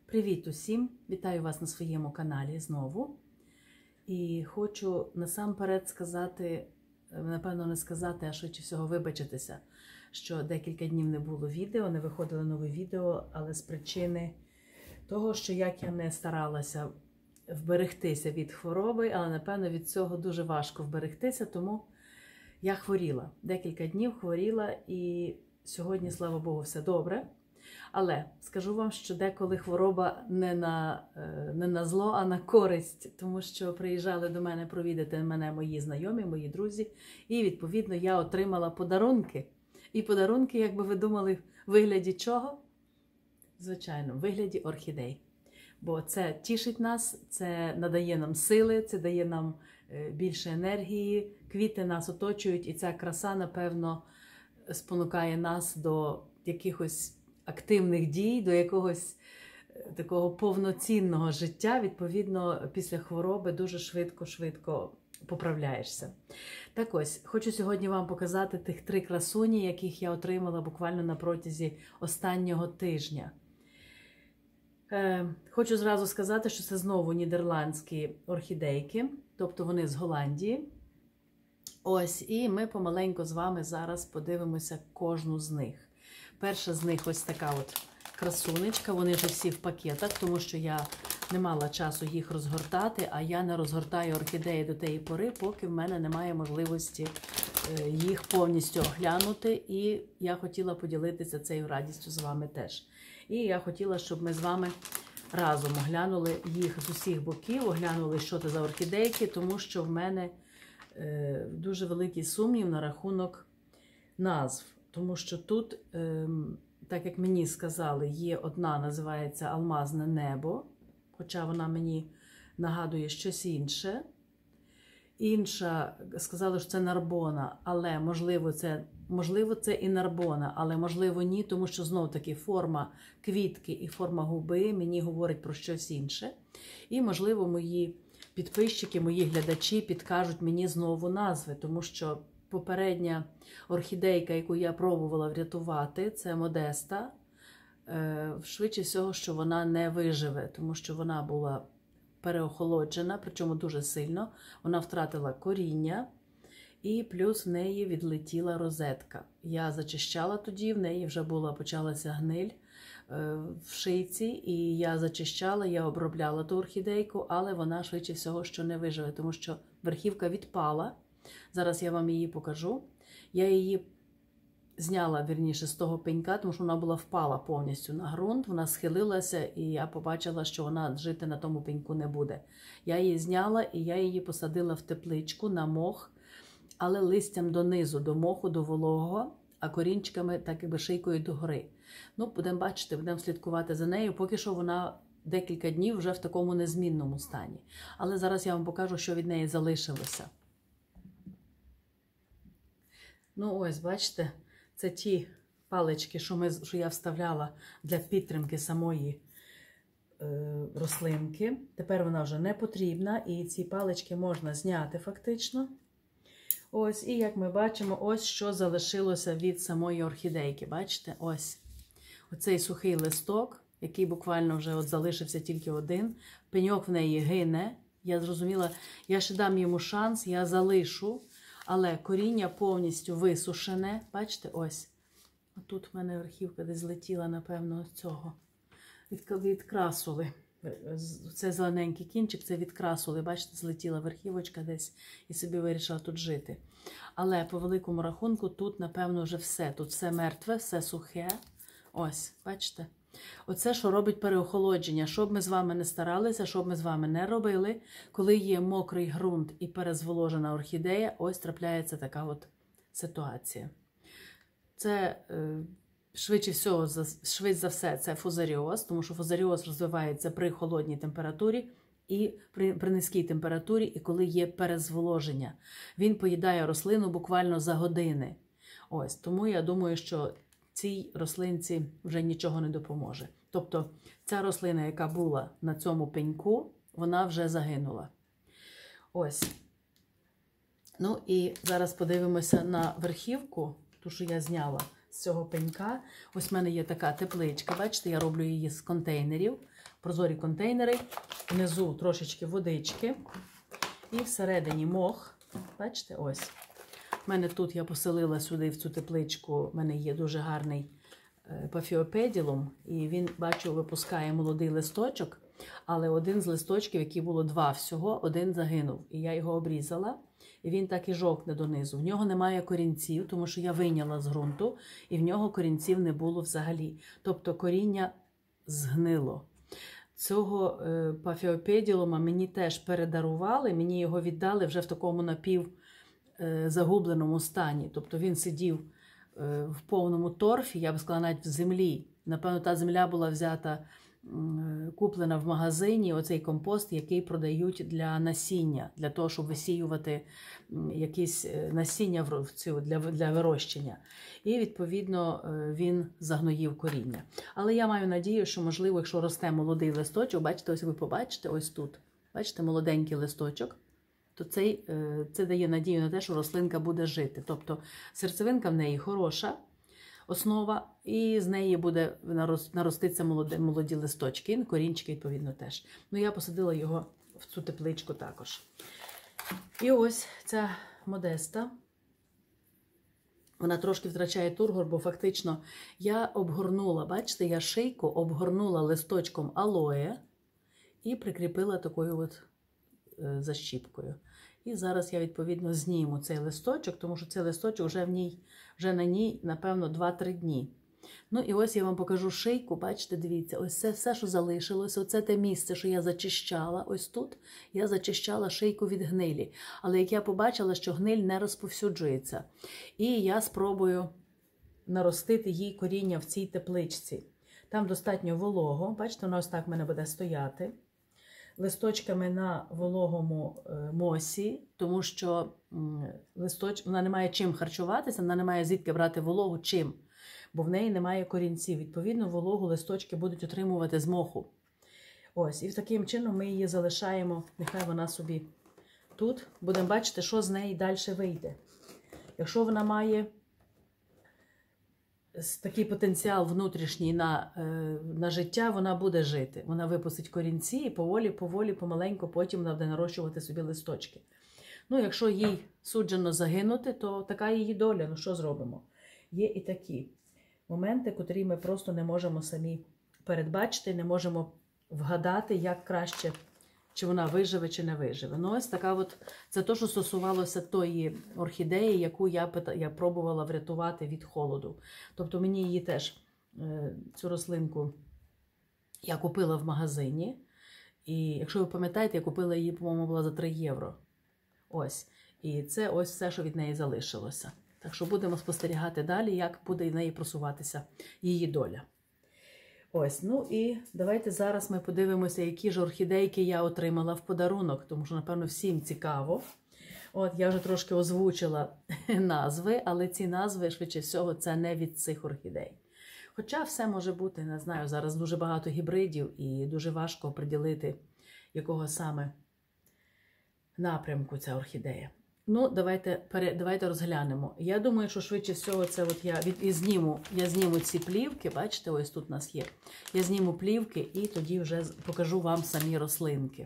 Привіт усім! Вітаю вас на своєму каналі знову. І хочу насамперед сказати, напевно не сказати, а швидше всього вибачитися, що декілька днів не було відео, не виходило нове відео, але з причини того, що як я не старалася вберегтися від хвороби, але напевно від цього дуже важко вберегтися, тому я хворіла. Декілька днів хворіла і сьогодні, слава Богу, все добре. Але скажу вам, що деколи хвороба не на зло, а на користь, тому що приїжджали до мене провідати мене мої знайомі, мої друзі, і відповідно я отримала подарунки. І подарунки, як би ви думали, в вигляді чого? Звичайно, в вигляді орхідей. Бо це тішить нас, це надає нам сили, це дає нам більше енергії, квіти нас оточують, і ця краса, напевно, спонукає нас до якихось активних дій, до якогось такого повноцінного життя. Відповідно, після хвороби дуже швидко поправляєшся. Так ось, хочу сьогодні вам показати тих 3 красуні, яких я отримала буквально на протязі останнього тижня. Хочу зразу сказати, що це знову нідерландські орхідейки, тобто вони з Голландії. Ось, і ми помаленько з вами зараз подивимося кожну з них. Перша з них ось така от красунечка, вони вже всі в пакетах, тому що я не мала часу їх розгортати, а я не розгортаю орхідеї до тієї пори, поки в мене немає можливості їх повністю оглянути, і я хотіла поділитися цією радістю з вами теж. І я хотіла, щоб ми з вами разом оглянули їх з усіх боків, оглянули, що це за орхідейки, тому що в мене дуже великий сумнів на рахунок назв. Тому що тут, так як мені сказали, є одна, називається «Алмазне небо», хоча вона мені нагадує щось інше. Інша, сказали, що це нарбона, але можливо це і нарбона, але можливо ні, тому що знов-таки форма квітки і форма губи мені говорить про щось інше. І можливо мої підписчики, мої глядачі підкажуть мені знову назви, тому що попередня орхідейка, яку я пробувала врятувати, це Модеста. Швидше всього, що вона не виживе, тому що вона була переохолоджена, причому дуже сильно. Вона втратила коріння і плюс в неї відлетіла розетка. Я зачищала тоді, в неї вже почалася гниль в шийці, і я зачищала, я обробляла ту орхідейку, але вона швидше всього, що не виживе, тому що верхівка відпала. Зараз я вам її покажу. Я її зняла, вірніше, з того пенька, тому що вона була впала повністю на ґрунт, вона схилилася, і я побачила, що вона жити на тому пеньку не буде. Я її зняла, і я її посадила в тепличку на мох, але листям донизу, до моху, до вологого, а корінчиками так якби шийкою догори. Ну, будемо бачити, будемо слідкувати за нею, поки що вона декілька днів вже в такому незмінному стані. Але зараз я вам покажу, що від неї залишилося. Ну ось, бачите, це ті палички, що я вставляла для підтримки самої рослинки. Тепер вона вже не потрібна, і ці палички можна зняти фактично. Ось, і як ми бачимо, ось що залишилося від самої орхідейки. Бачите, ось оцей сухий листок, який буквально вже от залишився тільки один. Пеньок в неї гине. Я зрозуміла, я ще дам йому шанс, я залишу. Але коріння повністю висушене. Бачите, ось. Тут в мене верхівка десь злетіла, напевно, з цього. Від красули. Це зелененький кінчик, це від красули. Бачите, злетіла верхівочка десь і собі вирішила тут жити. Але по великому рахунку тут, напевно, вже все. Тут все мертве, все сухе. Ось, бачите? Оце, що робить переохолодження. Що б ми з вами не старалися, що б ми з вами не робили, коли є мокрий ґрунт і перезволожена орхідея, ось трапляється така от ситуація. Це, швидше за все, це фузаріоз, тому що фузаріоз розвивається при холодній температурі і при низькій температурі, і коли є перезволоження. Він поїдає рослину буквально за години. Ось, тому я думаю, що цій рослинці вже нічого не допоможе. Тобто ця рослина, яка була на цьому пеньку, вона вже загинула. Ось. Ну і зараз подивимося на верхівку, ту, що я зняла з цього пенька. Ось в мене є така тепличка, бачите, я роблю її з контейнерів. прозорі контейнери, внизу трошечки водички і всередині мох. Бачите, ось. У мене тут я поселила сюди, в цю тепличку, в мене є дуже гарний пафіопеділум, і він, бачу, випускає молодий листочок, але один з листочків, які було 2 всього, один загинув. І я його обрізала, і він так і жовкне донизу. В нього немає корінців, тому що я вийняла з ґрунту, і в нього корінців не було взагалі. Тобто коріння згнило. Цього пафіопеділума мені теж передарували, мені його віддали вже в такому напівзагубленому стані. Тобто він сидів в повному торфі, я б сказала, навіть в землі. Напевно, та земля була взята, куплена в магазині, оцей компост, який продають для насіння, для того, щоб висіювати якісь насіння для вирощення. І, відповідно, він загноїв коріння. Але я маю надію, що, можливо, якщо росте молодий листочок, бачите, ось ви побачите, ось тут, бачите, молоденький листочок, то це дає надію на те, що рослинка буде жити. Тобто серцевинка в неї хороша, основа, і з неї буде нароститися молоді листочки, корінчики, відповідно, теж. Ну, я посадила його в цю тепличку також. І ось ця Модеста. Вона трошки втрачає тургор, бо фактично я обгорнула, бачите, я шийку обгорнула листочком алоє і прикріпила такою от защіпкою. І зараз я, відповідно, зніму цей листочок, тому що цей листочок вже на ній, напевно, 2-3 дні. Ну і ось я вам покажу шийку, бачите, дивіться, ось це все, що залишилось, оце те місце, що я зачищала, ось тут, я зачищала шийку від гнилі. Але як я побачила, що гниль не розповсюджується, і я спробую наростити їй коріння в цій тепличці. Там достатньо волого, бачите, вона ось так в мене буде стояти. Листочками на вологому мосі, тому що вона не має чим харчуватися, вона не має звідки брати вологу чим, бо в неї немає корінців. Відповідно, вологу листочки будуть отримувати з моху. Ось, і таким чином ми її залишаємо, нехай вона собі тут. Будемо бачити, що з неї далі вийде. Якщо вона має такий потенціал внутрішній на життя, вона буде жити. Вона випустить корінці і поволі, помаленьку потім вона буде нарощувати собі листочки. Ну, якщо їй суджено загинути, то така її доля. Ну, що зробимо? Є і такі моменти, котрі ми просто не можемо самі передбачити, не можемо вгадати, як краще, чи вона виживе, чи не виживе. Ну, ось така от, це те, що стосувалося тої орхідеї, яку я пробувала врятувати від холоду. Тобто мені її теж, цю рослинку, я купила в магазині. І якщо ви пам'ятаєте, я купила її, по-моєму, була за 3 євро. Ось. І це ось все, що від неї залишилося. Так що будемо спостерігати далі, як буде в неї просуватися її доля. Ось, ну і давайте зараз ми подивимося, які ж орхідейки я отримала в подарунок, тому що, напевно, всім цікаво. От, я вже трошки озвучила назви, але ці назви, швидше всього, це не від цих орхідей. Хоча все може бути, не знаю, зараз дуже багато гібридів і дуже важко приділити, якого саме напрямку ця орхідея. Ну, давайте розглянемо. Я думаю, що швидше всього це от я зніму ці плівки, бачите, ось тут у нас є. Я зніму плівки і тоді вже покажу вам самі рослинки.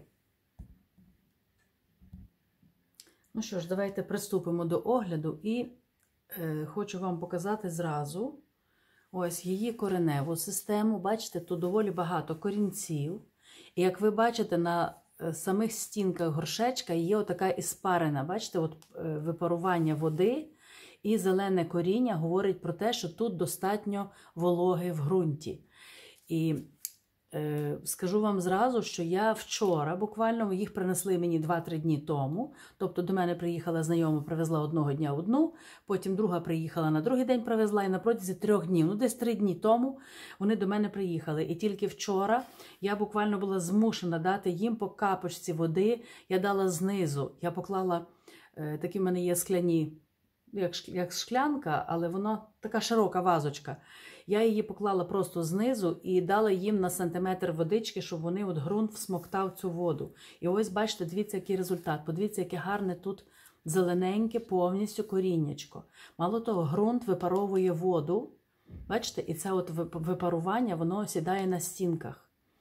Ну що ж, давайте приступимо до огляду і хочу вам показати зразу ось її кореневу систему. Бачите, тут доволі багато корінців. І як ви бачите, на самих стінках горшечка є отака іспарина. Бачите, от випарування води і зелене коріння говорить про те, що тут достатньо вологи в ґрунті. І скажу вам зразу, що я вчора, буквально, їх принесли мені 2-3 дні тому. Тобто до мене приїхала знайома, привезла одного дня одну, потім друга приїхала на другий день, привезла, і на протязі 3 днів, ну десь 3 дні тому вони до мене приїхали. І тільки вчора я буквально була змушена дати їм по капочці води, я дала знизу. Я поклала, такі в мене є скляні, як шклянка, але вона така широка вазочка. Я її поклала просто знизу і дала їм на сантиметр водички, щоб вони, от ґрунт всмоктав цю воду. І ось, бачите, дивіться, який результат. Подивіться, яке гарне тут зелененьке повністю коріннячко. Мало того, ґрунт випаровує воду. Бачите, і це от випарування, воно осідає на стінках.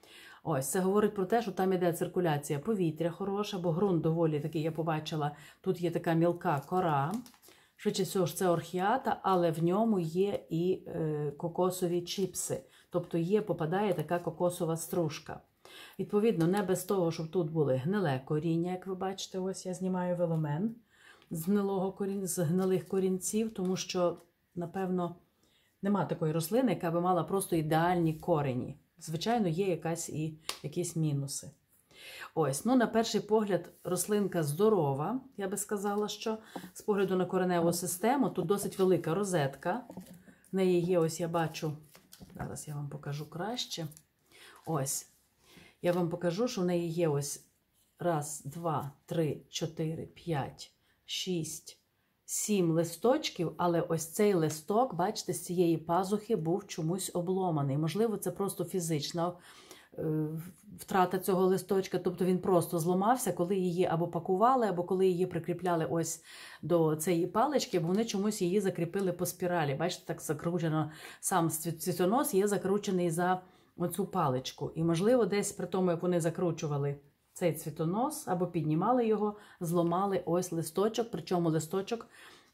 Ось, це говорить про те, що там іде циркуляція повітря хороша, бо ґрунт доволі такий, я побачила, тут є така мілка кора. Швидше всього ж це орхіата, але в ньому є і кокосові чіпси. Тобто попадає така кокосова стружка. Відповідно, не без того, щоб тут були гниле коріння, як ви бачите, ось я знімаю веломен з гнилих корінців, тому що, напевно, нема такої рослини, яка би мала просто ідеальні корені. Звичайно, є якісь мінуси. Ось, ну, на перший погляд, рослинка здорова, я би сказала, що з погляду на кореневу систему, тут досить велика розетка. В неї є, ось я бачу, зараз я вам покажу краще. Ось, я вам покажу, що в неї є ось 1, 2, 3, 4, 5, 6, 7 листочків, але ось цей листок, бачите, з цієї пазухи був чомусь обломаний. Можливо, це просто фізична втрата цього листочка, тобто він просто зламався, коли її або пакували, або коли її прикріпляли ось до цієї палички, бо вони чомусь її закріпили по спіралі. Бачите, так закручено, сам цвітонос є закручений за оцю паличку. І, можливо, десь при тому, як вони закручували цей цвітонос, або піднімали його, зламали ось листочок, причому листочок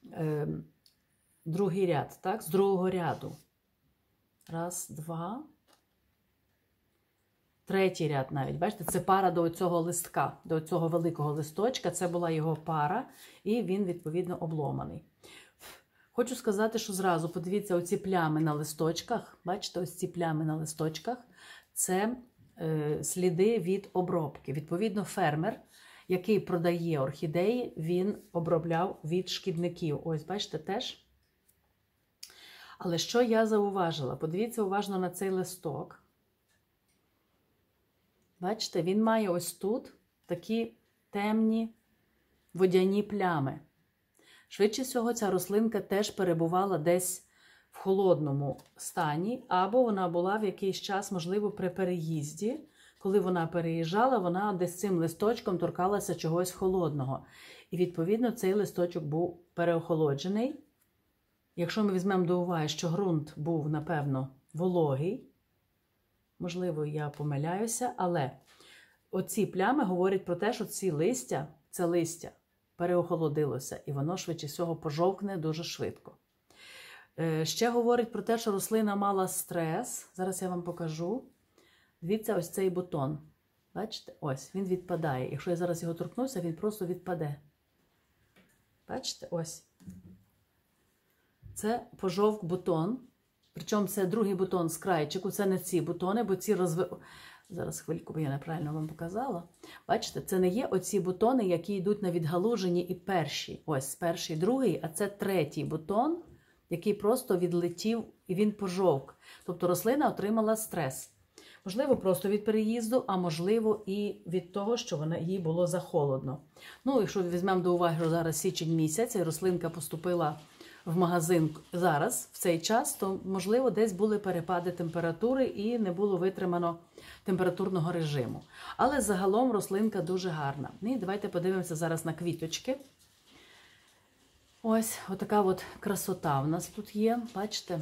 другий ряд, так, з другого ряду. 1, 2, третій ряд навіть, бачите, це пара до цього листка, до цього великого листочка, це була його пара, і він, відповідно, обломаний. Хочу сказати, що зразу, подивіться, оці плями на листочках, бачите, ось ці плями на листочках, це сліди від обробки. Відповідно, фермер, який продає орхідеї, він обробляв від шкідників. Ось, бачите, теж. Але що я зауважила? Подивіться уважно на цей листок. Бачите, він має ось тут такі темні водяні плями. Швидше всього, ця рослинка теж перебувала десь в холодному стані, або вона була в якийсь час, можливо, при переїзді. Коли вона переїжджала, вона десь цим листочком торкалася чогось холодного. І, відповідно, цей листочок був переохолоджений. Якщо ми візьмемо до уваги, що ґрунт був, напевно, вологий, можливо, я помиляюся, але оці плями говорять про те, що це листя переохолодилося, і воно, швидше всього, пожовкне дуже швидко. Ще говорить про те, що рослина мала стрес. Зараз я вам покажу. Дивіться, ось цей бутон. Бачите? Ось, він відпадає. Якщо я зараз його торкнуся, він просто відпаде. Бачите? Ось. Це пожовк бутон. Причому це другий бутон з крайчику. Це не ці бутони, бо ці Зараз хвильку, бо я неправильно вам показала. Бачите, це не є оці бутони, які йдуть на відгалужені і перші. Ось, перший, другий, а це третій бутон, який просто відлетів і він пожовк. Тобто рослина отримала стрес. Можливо, просто від переїзду, а можливо і від того, що їй було захолодно. Ну, якщо візьмемо до уваги, що зараз січень місяць, і рослинка поступила в магазин зараз, в цей час, то, можливо, десь були перепади температури і не було витримано температурного режиму. Але загалом рослинка дуже гарна. І давайте подивимося зараз на квіточки. Ось, отака от красота в нас тут є, бачите?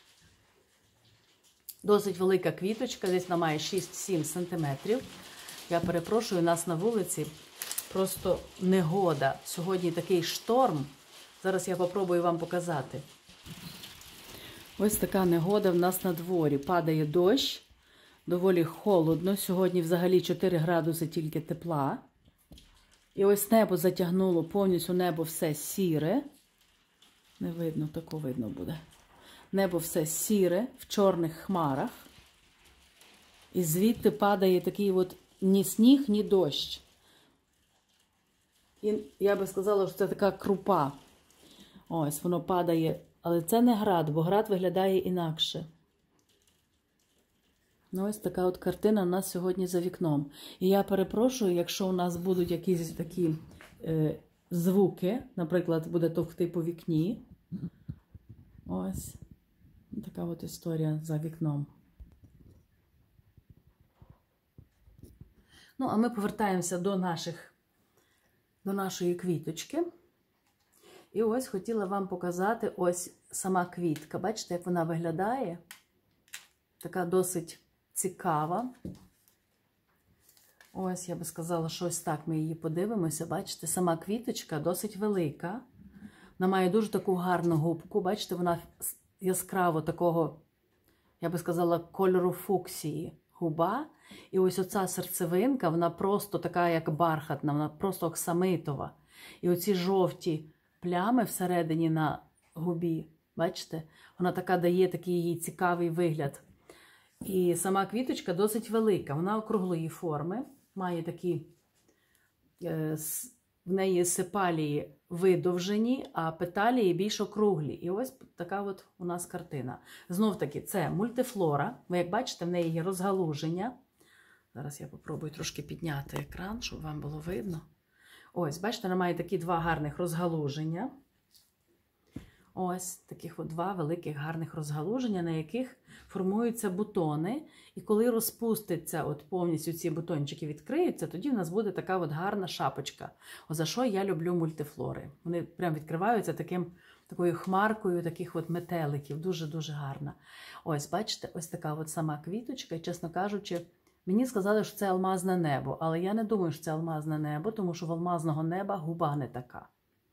Досить велика квіточка, десь вона має 6-7 см. Я перепрошую, у нас на вулиці просто негода. Сьогодні такий шторм. Зараз я попробую вам показати. Ось така негода в нас на дворі. Падає дощ, доволі холодно. Сьогодні взагалі 4 градуси тільки тепла. І ось небо затягнуло, повністю небо все сіре. Не видно, тако видно буде. Небо все сіре, в чорних хмарах. І звідти падає такий от ні сніг, ні дощ. І я би сказала, що це така крупа. Ось, воно падає. Але це не град, бо град виглядає інакше. Ну, ось така от картина у нас сьогодні за вікном. І я перепрошую, якщо у нас будуть якісь такі звуки, наприклад, буде товкти по вікні. Ось. Така от історія за вікном. Ну, а ми повертаємося до нашої квіточки. І ось хотіла вам показати ось сама квітка. Бачите, як вона виглядає? Така досить цікава. Ось, я би сказала, що ось так ми її подивимося. Бачите, сама квіточка досить велика. Вона має дуже таку гарну губку. Бачите, вона яскраво такого, я би сказала, кольору фуксії губа. І ось оця серцевинка, вона просто така, як бархатна, вона просто оксамитова. І оці жовті плями всередині на губі, бачите, вона така дає такий їй цікавий вигляд. І сама квіточка досить велика, вона округлої форми, має такі, в неї сепалії видовжені, а петалії більш округлі. І ось така от у нас картина. Знов таки, це мультифлора. Ви як бачите, в неї є розгалуження. Зараз я попробую трошки підняти екран, щоб вам було видно. Ось, бачите, вона має такі два гарних розгалуження. Ось таких от два великих гарних розгалуження, на яких формуються бутони. І коли розпуститься, от повністю ці бутончики відкриються, тоді в нас буде така от гарна шапочка. О, за що я люблю мультифлори. Вони прям відкриваються такою хмаркою таких от метеликів. Дуже-дуже гарна. Ось, бачите, ось така от сама квіточка. І, чесно кажучи, мені сказали, що це алмазне небо. Але я не думаю, що це алмазне небо, тому що в алмазного неба губа не така.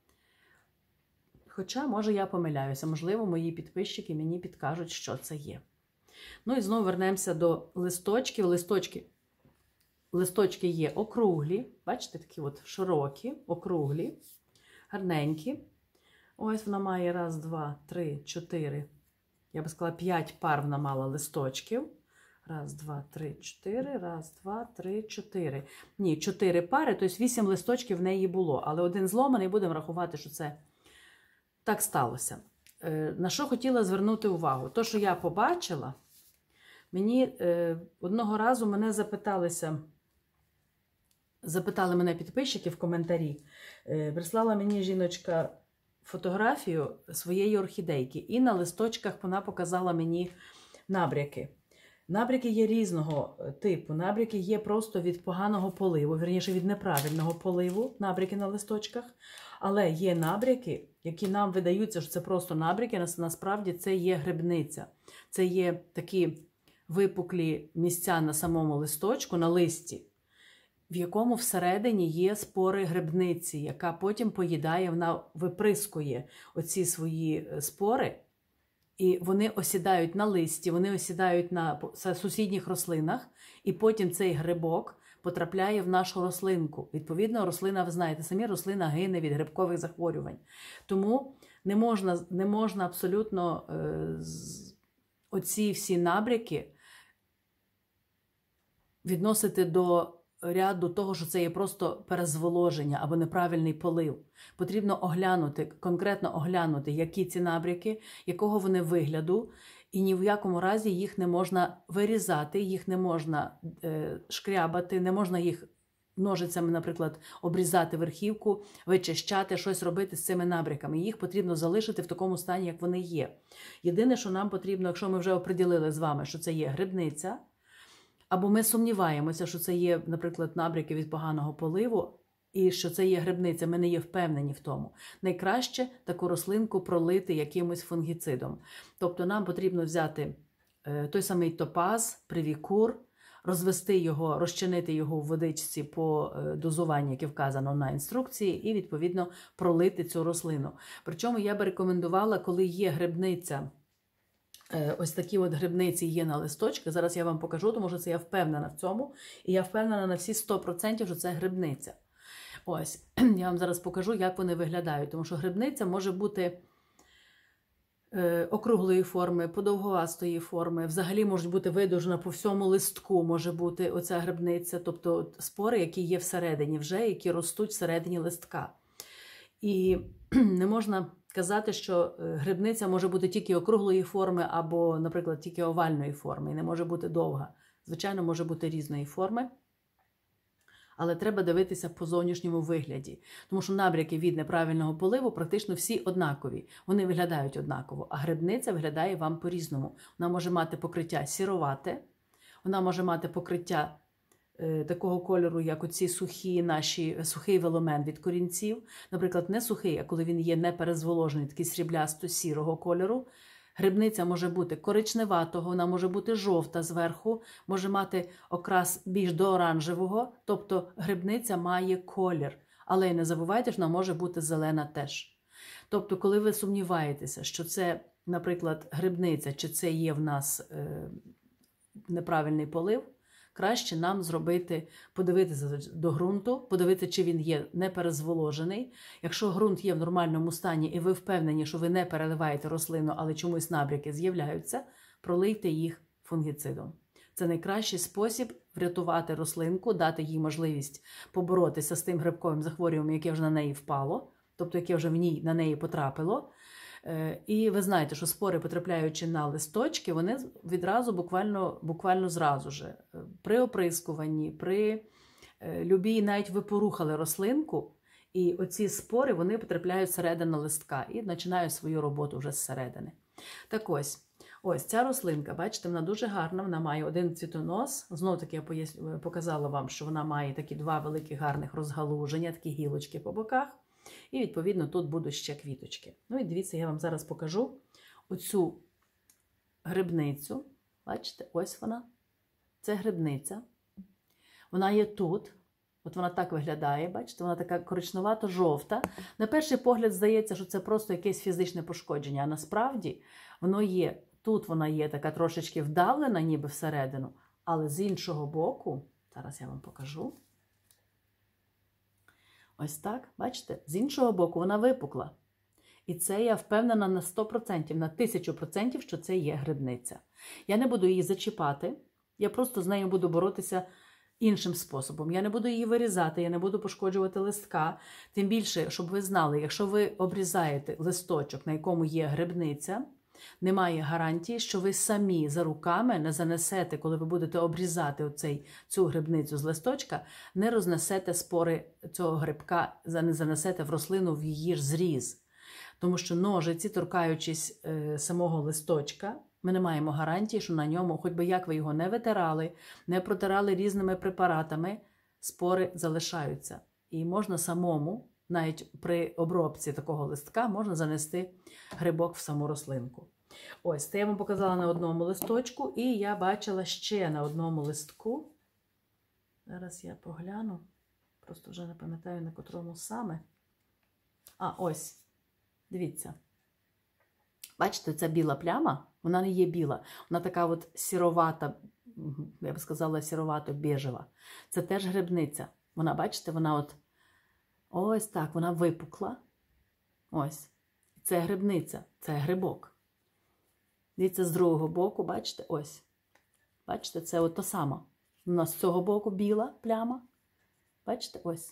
Хоча, може, я помиляюся, можливо, мої підписчики мені підкажуть, що це є. Ну і знову вернемося до листочків. Листочки є округлі, бачите, такі от широкі, округлі, гарненькі. Ось вона має раз, два, три, чотири, я би сказала, 5 пар вона мала листочків. Раз, два, три, чотири, раз, два, три, чотири. Ні, 4 пари, тобто 8 листочків в неї було, але один зломаний, будемо рахувати, що це так сталося. На що хотіла звернути увагу? То, що я побачила, одного разу мене запитали мене підписчики в коментарі, прислала мені жіночка фотографію своєї орхідейки, і на листочках вона показала мені набряки. Набряки є різного типу. Набряки є просто від поганого поливу, вірніше від неправильного поливу, набряки на листочках. Але є набряки, які нам видаються, що це просто набряки, насправді це є грибниця. Це є такі випуклі місця на самому листочку, на листі, в якому всередині є спори грибниці, яка потім поїдає, вона виприскує оці свої спори, і вони осідають на листі, вони осідають на сусідніх рослинах, і потім цей грибок потрапляє в нашу рослинку. Відповідно, рослина, ви знаєте, самі рослина гине від грибкових захворювань. Тому не можна абсолютно оці всі набряки відносити до ряду того, що це є просто перезволоження або неправильний полив. Потрібно конкретно оглянути, які ці набряки, якого вони вигляду, і ні в якому разі їх не можна вирізати, їх не можна шкрябати, не можна їх ножицями, наприклад, обрізати верхівку, вичищати, щось робити з цими набряками. Їх потрібно залишити в такому стані, як вони є. Єдине, що нам потрібно, якщо ми вже оприділили з вами, що це є грибниця, або ми сумніваємося, що це є, наприклад, набряки від поганого поливу, і що це є грибниця, ми не є впевнені в тому. Найкраще таку рослинку пролити якимось фунгіцидом. Тобто нам потрібно взяти той самий топаз, привікур, розвести його, розчинити його в водичці по дозуванню, яке вказано на інструкції, і, відповідно, пролити цю рослину. Причому я би рекомендувала, коли є грибниця, ось такі от грибниці є на листочках. Зараз я вам покажу, тому що це я впевнена в цьому. І я впевнена на всі 100%, що це грибниця. Ось, я вам зараз покажу, як вони виглядають. Тому що грибниця може бути округлої форми, подовгувастої форми. Взагалі можуть бути видовжена по всьому листку, може бути оця грибниця. Тобто спори, які є всередині вже, які ростуть всередині листка. І не можна казати, що грибниця може бути тільки округлої форми або, наприклад, тільки овальної форми, і не може бути довга. Звичайно, може бути різної форми, але треба дивитися по зовнішньому вигляді. Тому що набряки від неправильного поливу практично всі однакові. Вони виглядають однаково, а грибниця виглядає вам по-різному. Вона може мати покриття сіровате, вона може мати покриття такого кольору, як оці сухий веломен від корінців. Наприклад, не сухий, а коли він є не перезволожений, такий сріблясто-сірого кольору. Грибниця може бути коричневатого, вона може бути жовта зверху, може мати окрас більш до оранжевого, тобто грибниця має колір. Але й не забувайте, що вона може бути зелена теж. Тобто, коли ви сумніваєтеся, що це, наприклад, грибниця, чи це є в нас неправильний полив, краще нам подивитися до ґрунту, подивитися, чи він є не перезволожений. Якщо ґрунт є в нормальному стані і ви впевнені, що ви не переливаєте рослину, але чомусь набряки з'являються, пролийте їх фунгіцидом. Це найкращий спосіб врятувати рослинку, дати їй можливість поборотися з тим грибковим захворюванням, яке вже на неї впало, тобто яке вже на неї потрапило. І ви знаєте, що спори, потрапляючи на листочки, вони відразу, буквально зразу же, при оприскуванні, при любій, навіть ви порухали рослинку, і оці спори, вони потрапляють всередину листка і починають свою роботу вже зсередини. Так ось ця рослинка, бачите, вона дуже гарна, вона має один цвітонос. Знову-таки я показала вам, що вона має такі два великі гарних розгалуження, такі гілочки по боках. І, відповідно, тут будуть ще квіточки. Ну і дивіться, я вам зараз покажу оцю грибницю. Бачите, ось вона. Це грибниця. Вона є тут. От вона так виглядає, бачите, вона така коричневато-жовта. На перший погляд здається, що це просто якесь фізичне пошкодження, а насправді воно є, тут вона є така трошечки вдавлена, ніби всередину, але з іншого боку, зараз я вам покажу, ось так, бачите, з іншого боку вона випукла. І це я впевнена на 100%, на 1000%, що це є грибниця. Я не буду її зачіпати, я просто з нею буду боротися іншим способом. Я не буду її вирізати, я не буду пошкоджувати листка. Тим більше, щоб ви знали, якщо ви обрізаєте листочок, на якому є грибниця, немає гарантії, що ви самі за руками не занесете, коли ви будете обрізати цю грибницю з листочка, не рознесете спори цього грибка, не занесете в рослину в її ж зріз. Тому що ножиці, торкаючись самого листочка, ми не маємо гарантії, що на ньому, хоч би як ви його не витирали, не протирали різними препаратами, спори залишаються. І можна самому, навіть при обробці такого листка, можна занести грибок в саму рослинку. Ось, це я вам показала на одному листочку, і я бачила ще на одному листку. Зараз я погляну, просто вже не пам'ятаю, на котрому саме. Ось, дивіться. Бачите, ця біла пляма, вона не є біла. Вона така от сіровата, я б сказала, сіровато-бежева. Це теж грибниця. Вона, бачите, вона ось так, вона випукла. Ось. Це грибниця, це грибок. Дивіться, з другого боку, бачите, ось. Бачите, це то саме. У нас з цього боку біла пляма. Бачите, ось.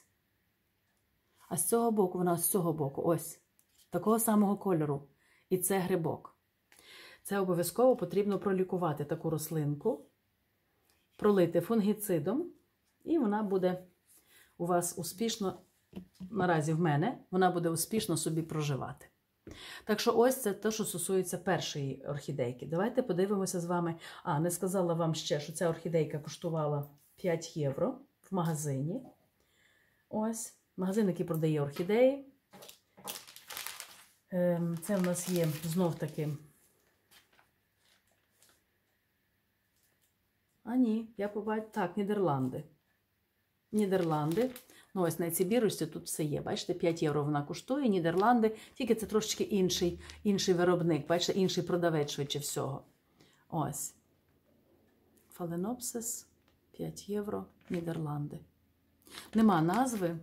А з цього боку, вона з цього боку, ось. Такого самого кольору. І це грибок. Це обов'язково потрібно пролікувати таку рослинку, пролити фунгіцидом, і вона буде у вас успішно, наразі в мене, вона буде успішно собі проживати. Так що ось це те, що стосується першої орхідейки. Давайте подивимося з вами. Не сказала вам ще, що ця орхідейка коштувала 5 євро в магазині. Ось, магазин, який продає орхідеї. Це в нас є знов-таки. Ні, я побачила. Так, Нідерланди. Нідерланди. Ну, ось на цій бірочці тут все є. Бачите, 5 євро вона коштує. Нідерланди. Тільки це трошечки інший виробник. Бачите, інший продавець швидше всього. Ось. Фаленопсис. 5 євро. Нідерланди. Нема назви.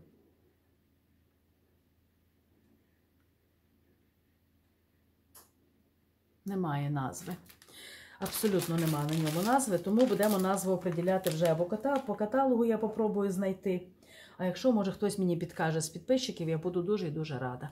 Немає назви. Абсолютно немає на ньому назви, тому будемо назву определяти вже або по каталогу, я попробую знайти. А якщо, може, хтось мені підкаже з підписчиків, я буду дуже і дуже рада.